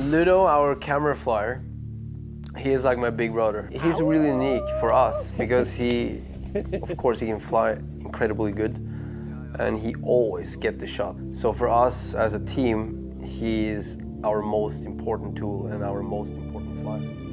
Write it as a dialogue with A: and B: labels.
A: Ludo, our camera flyer, he is like my big brother. He's really unique for us because he, of course, he can fly incredibly good and he always gets the shot. So for us as a team, he is our most important tool and our most important flyer.